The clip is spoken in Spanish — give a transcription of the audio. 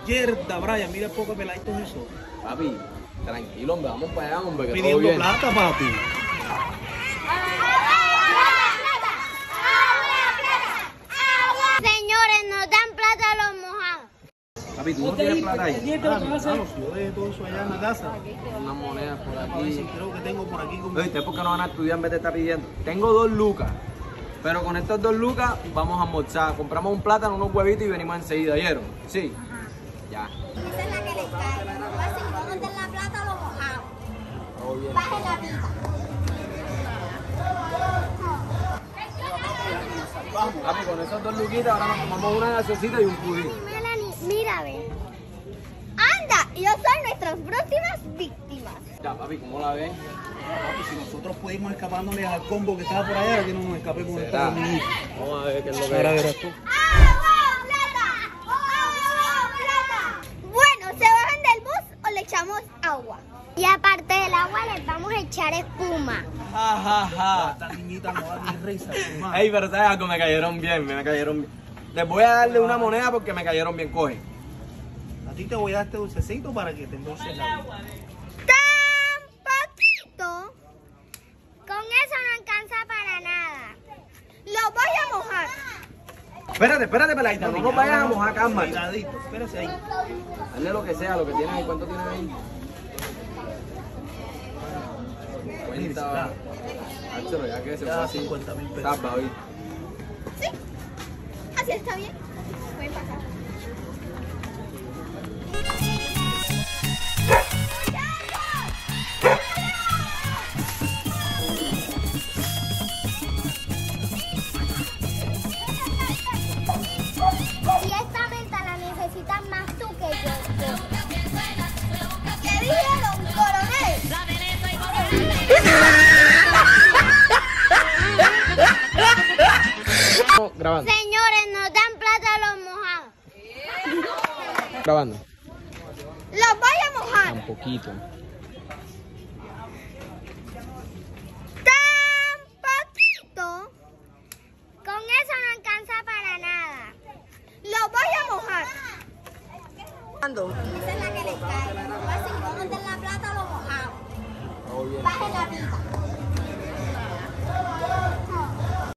Mierda, Brian, mira poco peladitos eso. Papi, tranquilo, hombre, vamos para allá, hombre, que todo Pidiendo bien. plata, papi. Señores, nos dan plata a los mojados. Papi, ¿tú no tienes plata ahí? Vamos, yo dejé todo eso allá en la casa. Unas monedas por A ver si aquí. creo que tengo por aquí como... Oye, ¿por qué no van a estudiar en vez de estar pidiendo? Tengo 2 lucas. Pero con estas 2 lucas vamos a almorzar. Compramos un plátano, unos huevitos y venimos enseguida, ¿oyeron? Sí. Ya. Esa es la que les cae. Así que vamos a dar la plata a los mojados. Todo bien. Bajen la pita. Papi, con esas 2 luquitas ahora nos tomamos una gaseosita y un pudín. Melanie, mira, ve. Anda, yo soy nuestras próximas víctimas. Ya, papi, ¿cómo la ves? Papi, si nosotros pudimos escapándoles al combo que estaba por allá, que no nos escapemos de ¿Será? estos dominitos. Vamos a ver qué es lo que Ahora es. verás tú. ¡Agua, plata! ¡Agua, plata! Bueno, ¿se bajan del bus o le echamos agua? Y aparte del agua les vamos a echar espuma. Ja, ja, ja. Estas niñitas no dan ni risa, hermano. Ey, pero sabes algo, me cayeron bien, me cayeron bien. Les voy a darle una moneda porque me cayeron bien, coge. A ti te voy a dar este dulcecito para que te endulces la vida. ¡Tan poquito! Con eso no alcanza para nada. Lo voy a mojar. Espérate, peladita, no nos vayas a mojar, calma. Cuidadito, espérese ahí. Dale lo que sea, lo que tienes ahí, ¿cuánto tienes ahí? 50. Háchelo, ya que se fue Ya, así. 50.000 pesos. Tapa, oí. ¿Sí? Así está bien. Pueden pasar. Y esta menta la necesitas más tú que yo. ¿Qué dijeron, coronel? Grabando. Señores, nos dan plata a los mojados. Grabando. Los voy a mojar. Un poquito. Tan poquito. Con eso no alcanza para nada. Los voy a mojar.